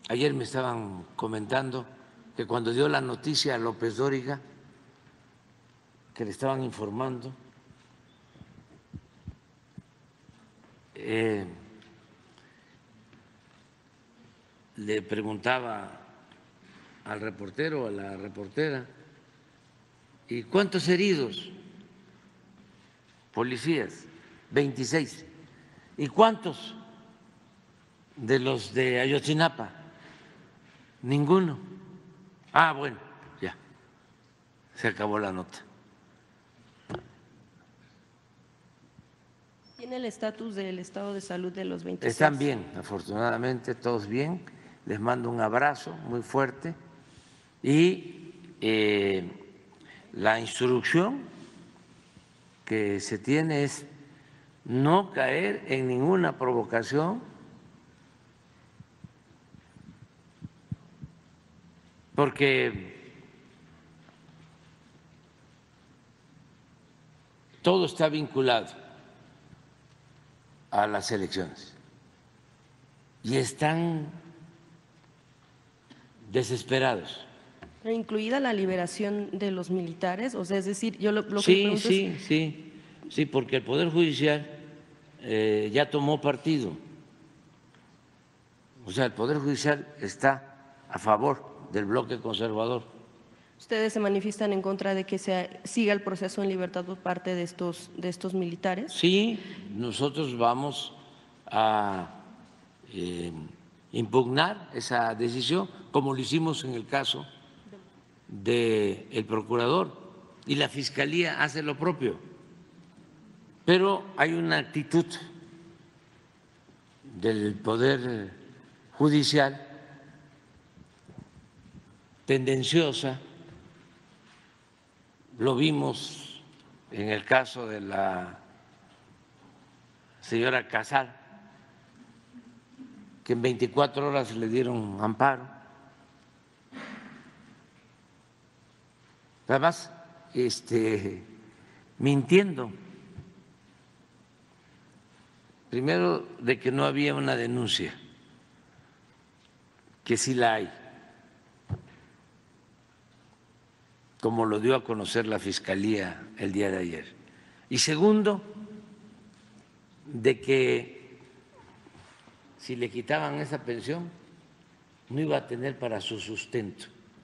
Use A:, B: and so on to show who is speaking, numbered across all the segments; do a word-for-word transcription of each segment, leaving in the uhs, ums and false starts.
A: Ayer me estaban comentando que cuando dio la noticia a López Dóriga, que le estaban informando, eh, le preguntaba al reportero, a la reportera, ¿y cuántos heridos? Policías, veintiséis. ¿Y cuántos de los de Ayotzinapa? Ninguno. Ah, bueno, ya, se acabó la nota.
B: ¿Tiene el estatus del estado de salud de los veintiséis?
A: Están bien, afortunadamente, todos bien. Les mando un abrazo muy fuerte y eh, la instrucción que se tiene es no caer en ninguna provocación, porque todo está vinculado a las elecciones y están desesperados.
B: ¿Incluida la liberación de los militares? O sea, es decir, yo lo, lo que
A: Sí,
B: pregunto
A: sí,
B: es…
A: sí, sí, porque el Poder Judicial eh, ya tomó partido. O sea, el Poder Judicial está a favor del bloque conservador.
B: ¿Ustedes se manifiestan en contra de que se siga el proceso en libertad por parte de estos, de estos militares?
A: Sí, nosotros vamos a eh, impugnar esa decisión, como lo hicimos en el caso del procurador, y la Fiscalía hace lo propio. Pero hay una actitud del Poder Judicial tendenciosa, lo vimos en el caso de la señora Casal, que en veinticuatro horas le dieron amparo. Además, este, mintiendo. Primero, de que no había una denuncia, que sí la hay, como lo dio a conocer la Fiscalía el día de ayer. Y segundo, de que si le quitaban esa pensión, no iba a tener para su sustento.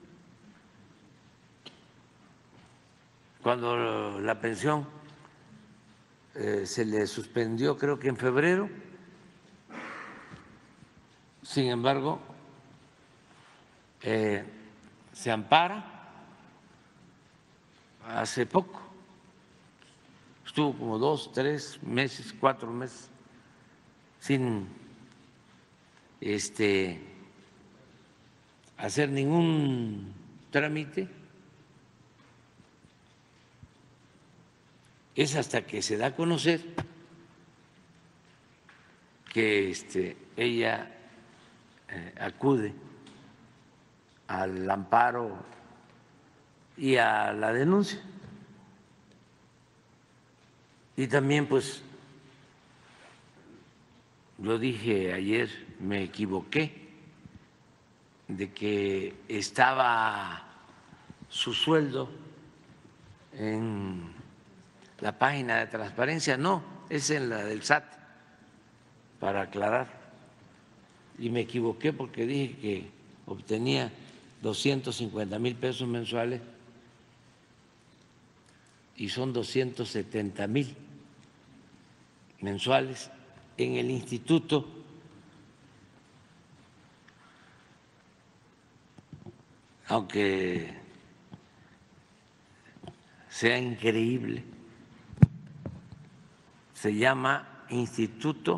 A: Cuando la pensión eh, se le suspendió, creo que en febrero, sin embargo, eh, se ampara hace poco, estuvo como dos, tres meses, cuatro meses sin este, hacer ningún trámite. Es hasta que se da a conocer que este, ella eh, acude al amparo y a la denuncia. Y también, pues, lo dije ayer, me equivoqué, de que estaba su sueldo en la página de transparencia, no, es en la del S A T, para aclarar. Y me equivoqué porque dije que obtenía doscientos cincuenta mil pesos mensuales y son doscientos setenta mil mensuales en el instituto aunque sea increíble, se llama Instituto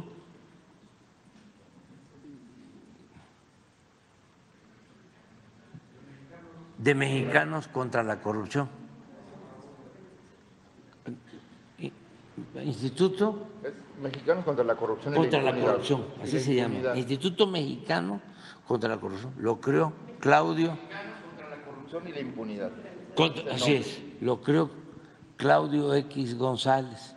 A: de Mexicanos contra la Corrupción. Instituto
C: Mexicanos contra la corrupción
A: contra
C: y la
A: la
C: impunidad.
A: corrupción, así
C: la
A: se llama, Instituto Mexicano contra la Corrupción. Lo creó Claudio.
C: Mexicanos contra la corrupción y la impunidad.
A: Contra, así es, lo creó Claudio X González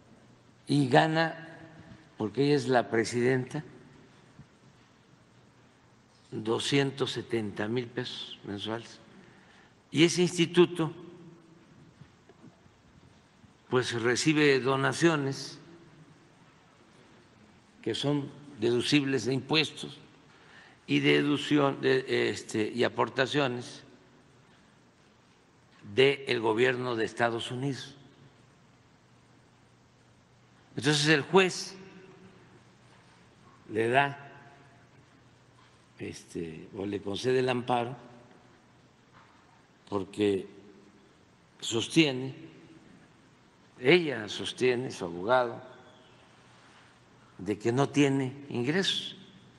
A: y gana, porque ella es la presidenta, doscientos setenta mil pesos mensuales. Y ese instituto pues recibe donaciones que son deducibles de impuestos y deducción de, este, y aportaciones del gobierno de Estados Unidos. Entonces el juez le da este, o le concede el amparo porque sostiene, ella sostiene, su abogado, de que no tiene ingresos.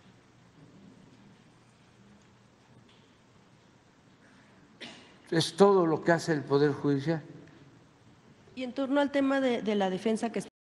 A: Es todo lo que hace el Poder Judicial.
B: Y en torno al tema de, de la defensa que